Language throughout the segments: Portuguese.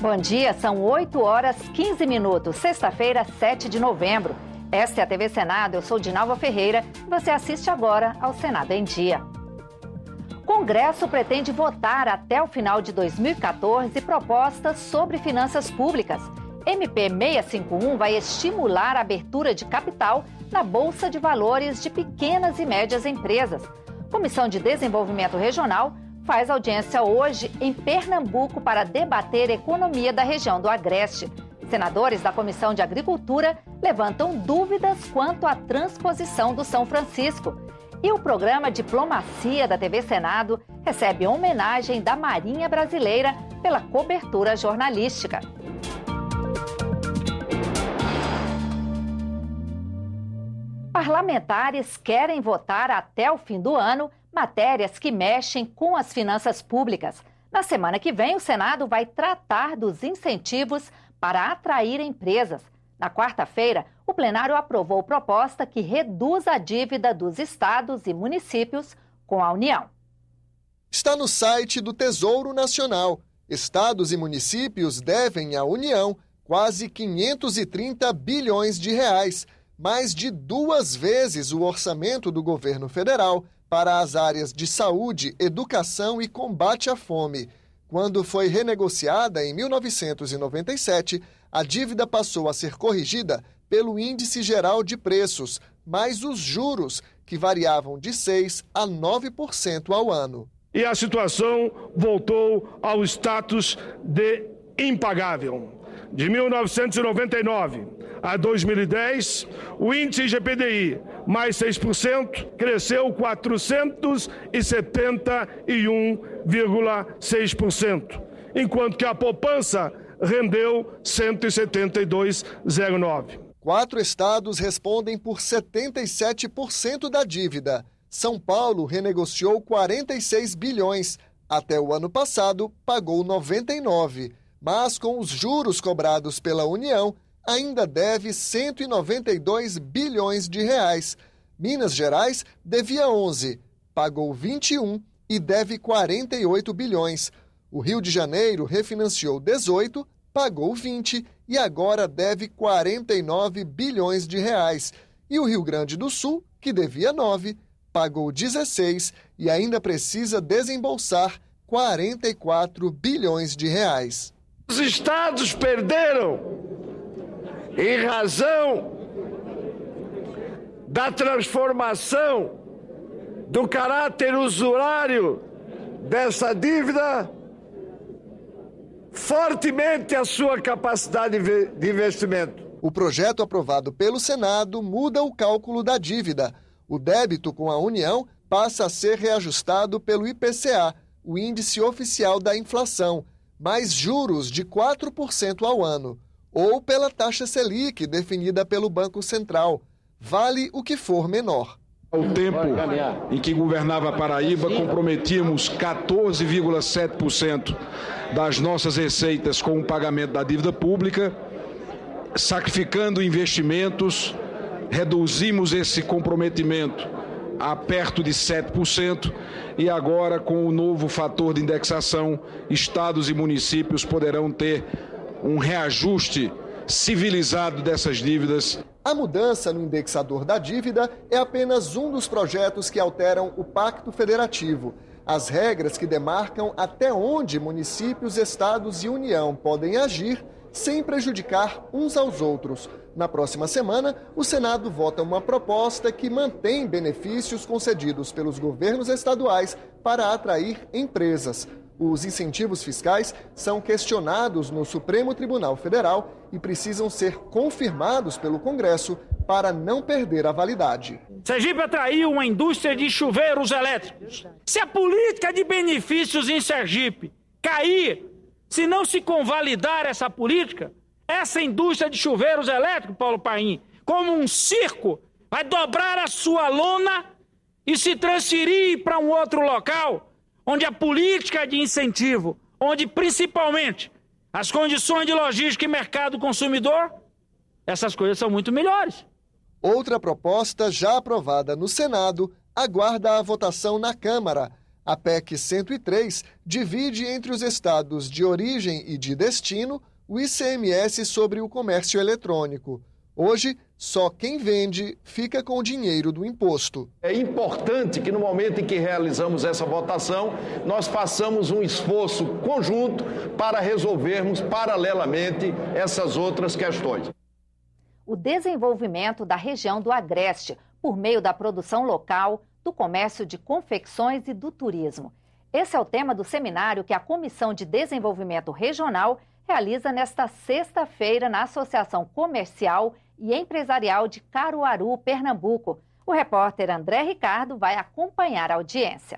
Bom dia, são 8h15, sexta-feira, 7 de novembro. Esta é a TV Senado, eu sou Dinalva Ferreira e você assiste agora ao Senado em Dia. O Congresso pretende votar até o final de 2014 propostas sobre finanças públicas. MP 651 vai estimular a abertura de capital na Bolsa de Valores de pequenas e médias empresas. Comissão de Desenvolvimento Regional faz audiência hoje em Pernambuco para debater a economia da região do Agreste. Senadores da Comissão de Agricultura levantam dúvidas quanto à transposição do São Francisco. E o programa Diplomacia da TV Senado recebe homenagem da Marinha Brasileira pela cobertura jornalística. Parlamentares querem votar até o fim do ano matérias que mexem com as finanças públicas. Na semana que vem, o Senado vai tratar dos incentivos para atrair empresas. Na quarta-feira, o plenário aprovou proposta que reduz a dívida dos estados e municípios com a União. Está no site do Tesouro Nacional. Estados e municípios devem à União quase 530 bilhões de reais, mais de 2 vezes o orçamento do governo federal para as áreas de saúde, educação e combate à fome. Quando foi renegociada em 1997, a dívida passou a ser corrigida pelo Índice Geral de Preços, mais os juros, que variavam de 6% a 9% ao ano. E a situação voltou ao status de impagável. De 1999 a 2010, o índice IGPDI, mais 6%, cresceu 471,6%, enquanto que a poupança rendeu 172,09%. 4 estados respondem por 77% da dívida. São Paulo renegociou 46 bilhões. Até o ano passado, pagou 99. Mas com os juros cobrados pela União, ainda deve 192 bilhões de reais. Minas Gerais devia 11, pagou 21 e deve 48 bilhões. O Rio de Janeiro refinanciou 18, pagou 20 e agora deve 49 bilhões de reais. E o Rio Grande do Sul, que devia 9, pagou 16 e ainda precisa desembolsar 44 bilhões de reais. Os estados perderam em razão da transformação do caráter usurário dessa dívida fortemente a sua capacidade de investimento. O projeto aprovado pelo Senado muda o cálculo da dívida. O débito com a União passa a ser reajustado pelo IPCA, o índice oficial da inflação, mais juros de 4% ao ano, ou pela taxa Selic, definida pelo Banco Central. Vale o que for menor. Ao tempo em que governava a Paraíba, comprometíamos 14,7% das nossas receitas com o pagamento da dívida pública, sacrificando investimentos, reduzimos esse comprometimento a perto de 7%, e agora, com o novo fator de indexação, estados e municípios poderão ter um reajuste civilizado dessas dívidas. A mudança no indexador da dívida é apenas um dos projetos que alteram o Pacto Federativo. As regras que demarcam até onde municípios, estados e União podem agir sem prejudicar uns aos outros. Na próxima semana, o Senado vota uma proposta que mantém benefícios concedidos pelos governos estaduais para atrair empresas. Os incentivos fiscais são questionados no Supremo Tribunal Federal e precisam ser confirmados pelo Congresso para não perder a validade. Sergipe atraiu uma indústria de chuveiros elétricos. Se a política de benefícios em Sergipe cair, se não se convalidar essa política, essa indústria de chuveiros elétricos, Paulo Paim, como um circo, vai dobrar a sua lona e se transferir para um outro local, onde a política de incentivo, onde principalmente as condições de logística e mercado consumidor, essas coisas são muito melhores. Outra proposta já aprovada no Senado aguarda a votação na Câmara. A PEC 103 divide entre os estados de origem e de destino o ICMS sobre o comércio eletrônico. Hoje, só quem vende fica com o dinheiro do imposto. É importante que no momento em que realizamos essa votação, nós façamos um esforço conjunto para resolvermos paralelamente essas outras questões. O desenvolvimento da região do Agreste, por meio da produção local, do comércio de confecções e do turismo. Esse é o tema do seminário que a Comissão de Desenvolvimento Regional realiza nesta sexta-feira na Associação Comercial e Empresarial de Caruaru, Pernambuco. O repórter André Ricardo vai acompanhar a audiência.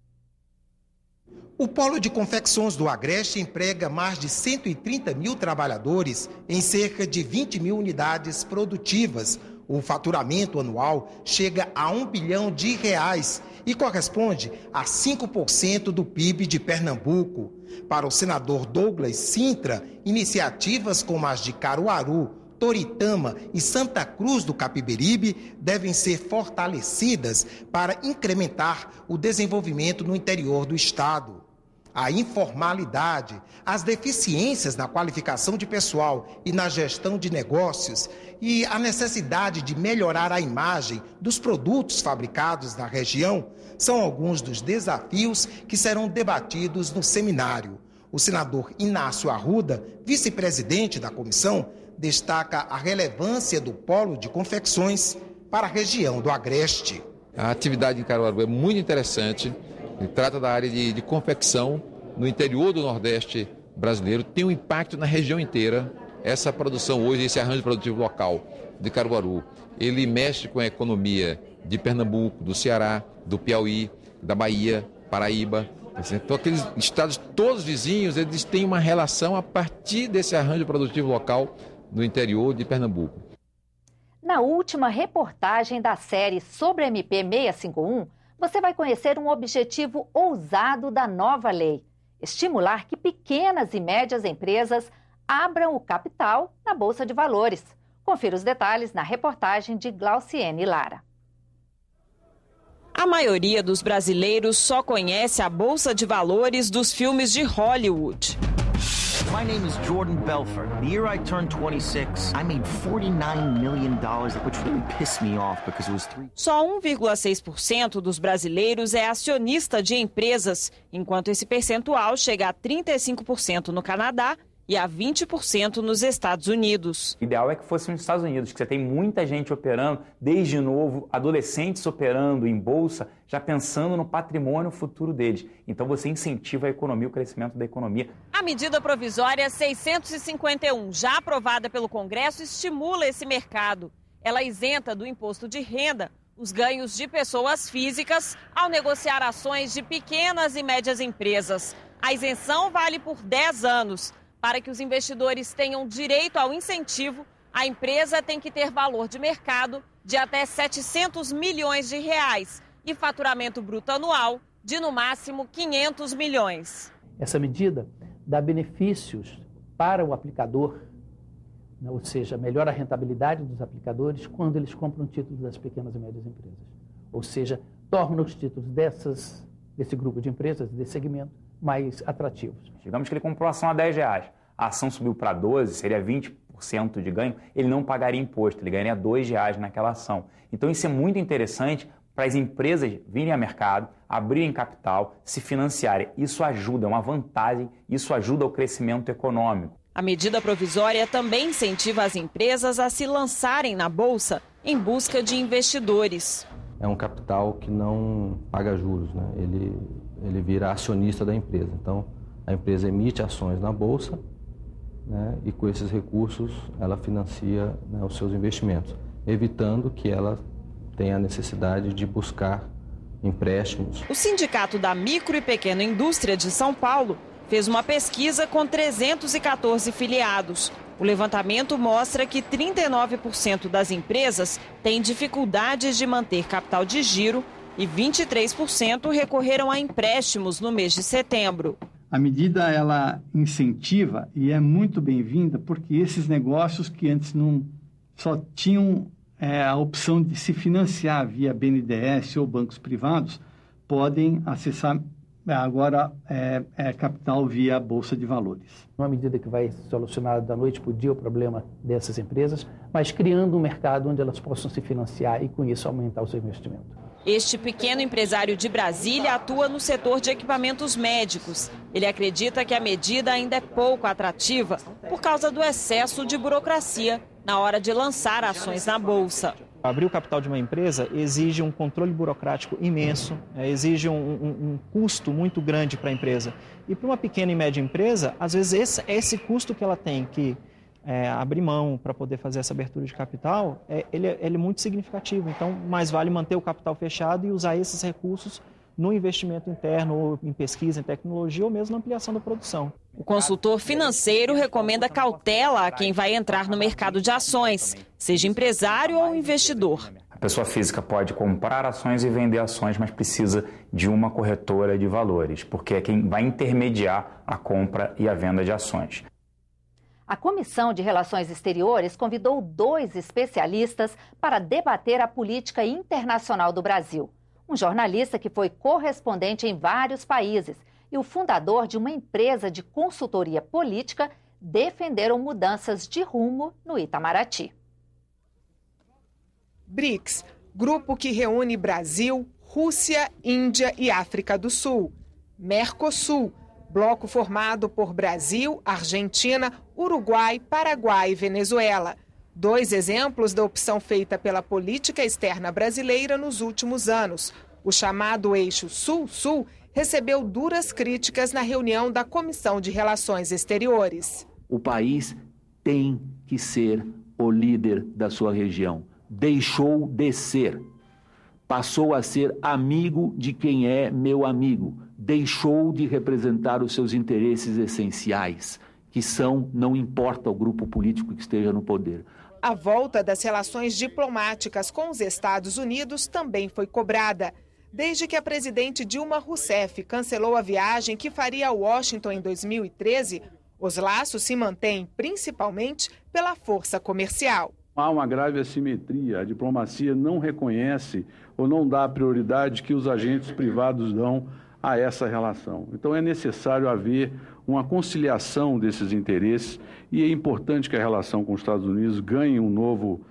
O Polo de Confecções do Agreste emprega mais de 130 mil trabalhadores em cerca de 20 mil unidades produtivas. O faturamento anual chega a R$ 1 bilhão e corresponde a 5% do PIB de Pernambuco. Para o senador Douglas Sintra, iniciativas como as de Caruaru, Toritama e Santa Cruz do Capiberibe devem ser fortalecidas para incrementar o desenvolvimento no interior do estado. A informalidade, as deficiências na qualificação de pessoal e na gestão de negócios e a necessidade de melhorar a imagem dos produtos fabricados na região são alguns dos desafios que serão debatidos no seminário. O senador Inácio Arruda, vice-presidente da comissão, destaca a relevância do polo de confecções para a região do Agreste. A atividade em Caruaru é muito interessante. Trata da área de confecção no interior do Nordeste brasileiro, tem um impacto na região inteira. Essa produção hoje, esse arranjo produtivo local de Caruaru, ele mexe com a economia de Pernambuco, do Ceará, do Piauí, da Bahia, Paraíba. Então aqueles estados todos vizinhos, eles têm uma relação a partir desse arranjo produtivo local no interior de Pernambuco. Na última reportagem da série sobre a MP 651, você vai conhecer um objetivo ousado da nova lei: estimular que pequenas e médias empresas abram o capital na Bolsa de Valores. Confira os detalhes na reportagem de Glauciene Lara. A maioria dos brasileiros só conhece a Bolsa de Valores dos filmes de Hollywood. My name is Jordan Belfort. The year I turned 26, I made $49 million, which really pissed me off because it was Só 1,6% dos brasileiros é acionista de empresas, enquanto esse percentual chega a 35% no Canadá e a 20% nos Estados Unidos. O ideal é que fosse nos Estados Unidos, que você tem muita gente operando, desde novo, adolescentes operando em bolsa, já pensando no patrimônio futuro deles. Então você incentiva a economia, o crescimento da economia. A medida provisória 651, já aprovada pelo Congresso, estimula esse mercado. Ela isenta do imposto de renda os ganhos de pessoas físicas ao negociar ações de pequenas e médias empresas. A isenção vale por 10 anos. Para que os investidores tenham direito ao incentivo, a empresa tem que ter valor de mercado de até 700 milhões de reais e faturamento bruto anual de, no máximo, 500 milhões. Essa medida dá benefícios para o aplicador, né? Ou seja, melhora a rentabilidade dos aplicadores quando eles compram títulos das pequenas e médias empresas. Ou seja, torna os títulos desse grupo de empresas, desse segmento, mais atrativos. Digamos que ele comprou a ação a R$10, a ação subiu para 12, seria 20% de ganho, ele não pagaria imposto, ele ganharia R$2 naquela ação. Então isso é muito interessante para as empresas virem a mercado, abrirem capital, se financiarem. Isso ajuda, é uma vantagem, isso ajuda ao crescimento econômico. A medida provisória também incentiva as empresas a se lançarem na Bolsa em busca de investidores. É um capital que não paga juros, né? Ele vira acionista da empresa. Então, a empresa emite ações na Bolsa, né? E com esses recursos ela financia, né, os seus investimentos, evitando que ela tenha a necessidade de buscar empréstimos. O Sindicato da Micro e Pequena Indústria de São Paulo fez uma pesquisa com 314 filiados. O levantamento mostra que 39% das empresas têm dificuldades de manter capital de giro e 23% recorreram a empréstimos no mês de setembro. A medida ela incentiva e é muito bem-vinda porque esses negócios que antes não só tinham a opção de se financiar via BNDES ou bancos privados podem acessar agora capital via Bolsa de Valores. Uma medida que vai solucionar da noite para o dia o problema dessas empresas, mas criando um mercado onde elas possam se financiar e, com isso, aumentar o seu investimento. Este pequeno empresário de Brasília atua no setor de equipamentos médicos. Ele acredita que a medida ainda é pouco atrativa por causa do excesso de burocracia na hora de lançar ações na Bolsa. Abrir o capital de uma empresa exige um controle burocrático imenso, exige um custo muito grande para a empresa. E para uma pequena e média empresa, às vezes esse custo que ela tem que abrir mão para poder fazer essa abertura de capital, ele é muito significativo. Então, mais vale manter o capital fechado e usar esses recursos no investimento interno, ou em pesquisa, em tecnologia, ou mesmo na ampliação da produção. O consultor financeiro recomenda cautela a quem vai entrar no mercado de ações, seja empresário ou investidor. A pessoa física pode comprar ações e vender ações, mas precisa de uma corretora de valores, porque é quem vai intermediar a compra e a venda de ações. A Comissão de Relações Exteriores convidou 2 especialistas para debater a política internacional do Brasil. Um jornalista que foi correspondente em vários países e o fundador de uma empresa de consultoria política defenderam mudanças de rumo no Itamaraty. BRICS, grupo que reúne Brasil, Rússia, Índia e África do Sul. Mercosul, bloco formado por Brasil, Argentina, Uruguai, Paraguai e Venezuela. 2 exemplos da opção feita pela política externa brasileira nos últimos anos. O chamado eixo Sul-Sul recebeu duras críticas na reunião da Comissão de Relações Exteriores. O país tem que ser o líder da sua região. Deixou de ser. Passou a ser amigo de quem é meu amigo. Deixou de representar os seus interesses essenciais, que são, não importa o grupo político que esteja no poder. A volta das relações diplomáticas com os Estados Unidos também foi cobrada. Desde que a presidente Dilma Rousseff cancelou a viagem que faria a Washington em 2013, os laços se mantêm principalmente pela força comercial. Há uma grave assimetria. A diplomacia não reconhece ou não dá a prioridade que os agentes privados dão a essa relação. Então é necessário haver uma conciliação desses interesses e é importante que a relação com os Estados Unidos ganhe um novo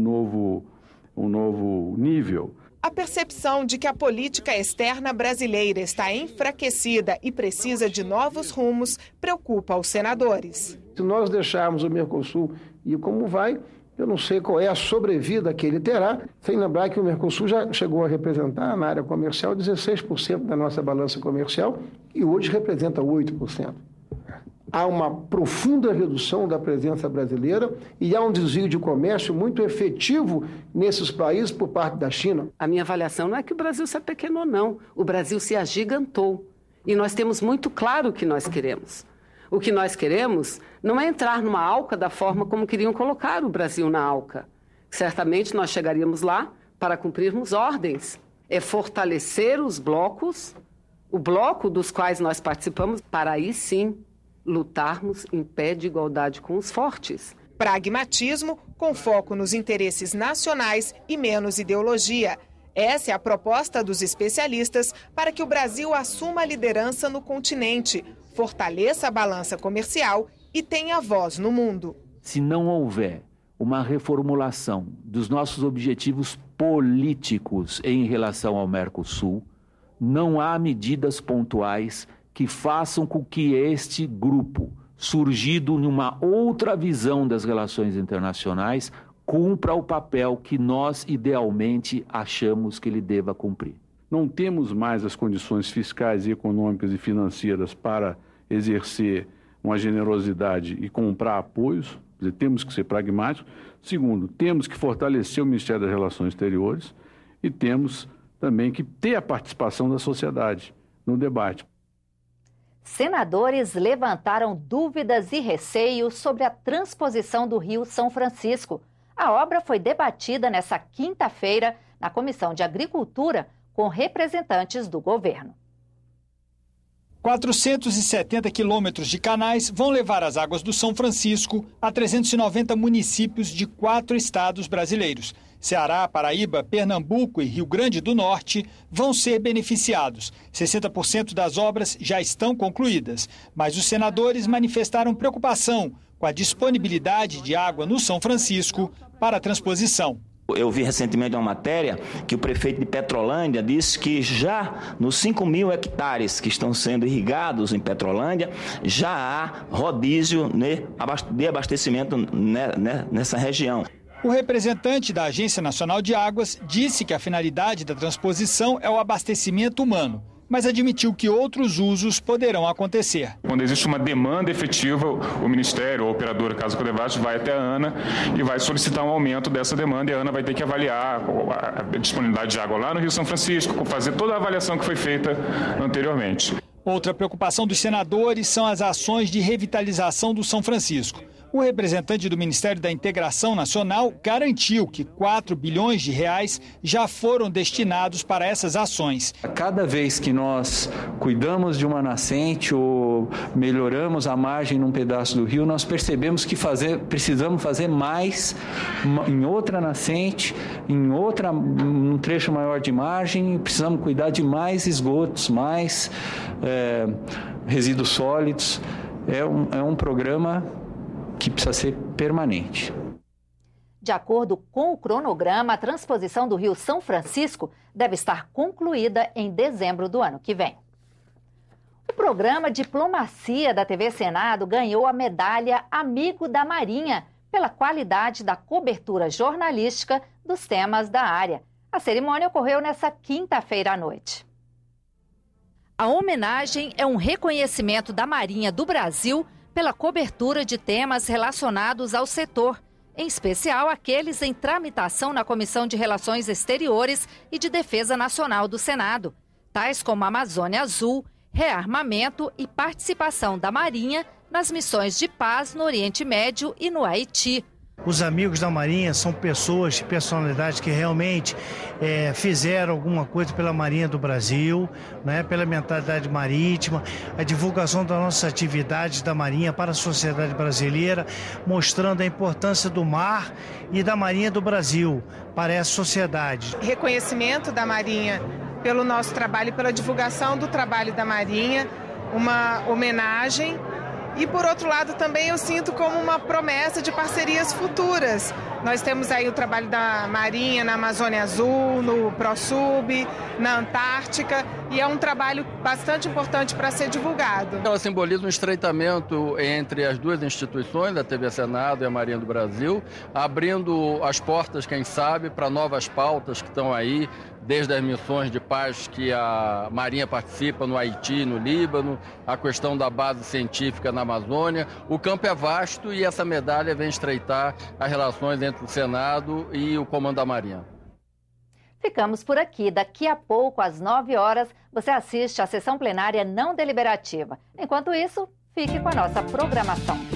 nível. A percepção de que a política externa brasileira está enfraquecida e precisa de novos rumos preocupa os senadores. Se nós deixarmos o Mercosul ir como vai, eu não sei qual é a sobrevida que ele terá, sem lembrar que o Mercosul já chegou a representar na área comercial 16% da nossa balança comercial e hoje representa 8%. Há uma profunda redução da presença brasileira e há um desvio de comércio muito efetivo nesses países por parte da China. A minha avaliação não é que o Brasil se apequenou, não. O Brasil se agigantou. E nós temos muito claro o que nós queremos. O que nós queremos não é entrar numa ALCA da forma como queriam colocar o Brasil na ALCA. Certamente nós chegaríamos lá para cumprirmos ordens. É fortalecer os blocos, o bloco dos quais nós participamos, para aí sim lutarmos em pé de igualdade com os fortes. Pragmatismo com foco nos interesses nacionais e menos ideologia. Essa é a proposta dos especialistas para que o Brasil assuma a liderança no continente, fortaleça a balança comercial e tenha voz no mundo. Se não houver uma reformulação dos nossos objetivos políticos em relação ao Mercosul, não há medidas pontuais que façam com que este grupo, surgido numa outra visão das relações internacionais, cumpra o papel que nós idealmente achamos que ele deva cumprir. Não temos mais as condições fiscais, econômicas e financeiras para exercer uma generosidade e comprar apoios, quer dizer, temos que ser pragmáticos. Segundo, temos que fortalecer o Ministério das Relações Exteriores e temos também que ter a participação da sociedade no debate. Senadores levantaram dúvidas e receios sobre a transposição do Rio São Francisco. A obra foi debatida nesta quinta-feira na Comissão de Agricultura com representantes do governo. 470 quilômetros de canais vão levar as águas do São Francisco a 390 municípios de 4 estados brasileiros. Ceará, Paraíba, Pernambuco e Rio Grande do Norte vão ser beneficiados. 60% das obras já estão concluídas, mas os senadores manifestaram preocupação com a disponibilidade de água no São Francisco para a transposição. Eu vi recentemente uma matéria que o prefeito de Petrolândia disse que já nos 5.000 hectares que estão sendo irrigados em Petrolândia, já há rodízio de abastecimento nessa região. O representante da Agência Nacional de Águas disse que a finalidade da transposição é o abastecimento humano, mas admitiu que outros usos poderão acontecer. Quando existe uma demanda efetiva, o Ministério, ou a operadora, caso Codevasf, vai até a ANA e vai solicitar um aumento dessa demanda, e a ANA vai ter que avaliar a disponibilidade de água lá no Rio São Francisco, fazer toda a avaliação que foi feita anteriormente. Outra preocupação dos senadores são as ações de revitalização do São Francisco. O representante do Ministério da Integração Nacional garantiu que 4 bilhões de reais já foram destinados para essas ações. Cada vez que nós cuidamos de uma nascente ou melhoramos a margem num pedaço do rio, nós percebemos que precisamos fazer mais em outra nascente, um trecho maior de margem, precisamos cuidar de mais esgotos, mais resíduos sólidos. É um programa que precisa ser permanente. De acordo com o cronograma, a transposição do Rio São Francisco deve estar concluída em dezembro do ano que vem. O programa Diplomacia da TV Senado ganhou a medalha Amigo da Marinha pela qualidade da cobertura jornalística dos temas da área. A cerimônia ocorreu nesta quinta-feira à noite. A homenagem é um reconhecimento da Marinha do Brasil pela cobertura de temas relacionados ao setor, em especial aqueles em tramitação na Comissão de Relações Exteriores e de Defesa Nacional do Senado, tais como a Amazônia Azul, rearmamento e participação da Marinha nas missões de paz no Oriente Médio e no Haiti. Os amigos da Marinha são pessoas, personalidades que realmente fizeram alguma coisa pela Marinha do Brasil, né, pela mentalidade marítima, a divulgação das nossas atividades da Marinha para a sociedade brasileira, mostrando a importância do mar e da Marinha do Brasil para essa sociedade. Reconhecimento da Marinha pelo nosso trabalho e pela divulgação do trabalho da Marinha, uma homenagem. E, por outro lado, também eu sinto como uma promessa de parcerias futuras. Nós temos aí o trabalho da Marinha na Amazônia Azul, no ProSub, na Antártica, e é um trabalho bastante importante para ser divulgado. Ela simboliza um estreitamento entre as duas instituições, a TV Senado e a Marinha do Brasil, abrindo as portas, quem sabe, para novas pautas que estão aí, desde as missões de paz que a Marinha participa no Haiti, no Líbano, a questão da base científica na Amazônia. O campo é vasto e essa medalha vem estreitar as relações entre o Senado e o Comando da Marinha. Ficamos por aqui. Daqui a pouco, às 9 horas, você assiste à sessão plenária não deliberativa. Enquanto isso, fique com a nossa programação.